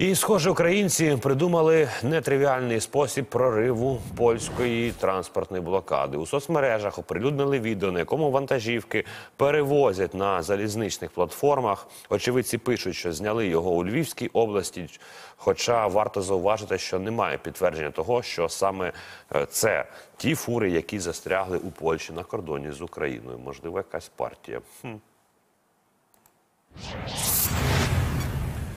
І, схоже, українці придумали нетривіальний спосіб прориву польської транспортної блокади. У соцмережах оприлюднили відео, на якому вантажівки перевозять на залізничних платформах. Очевидці пишуть, що зняли його у Львівській області, хоча варто зауважити, що немає підтвердження того, що саме це ті фури, які застрягли у Польщі на кордоні з Україною. Можливо, якась партія.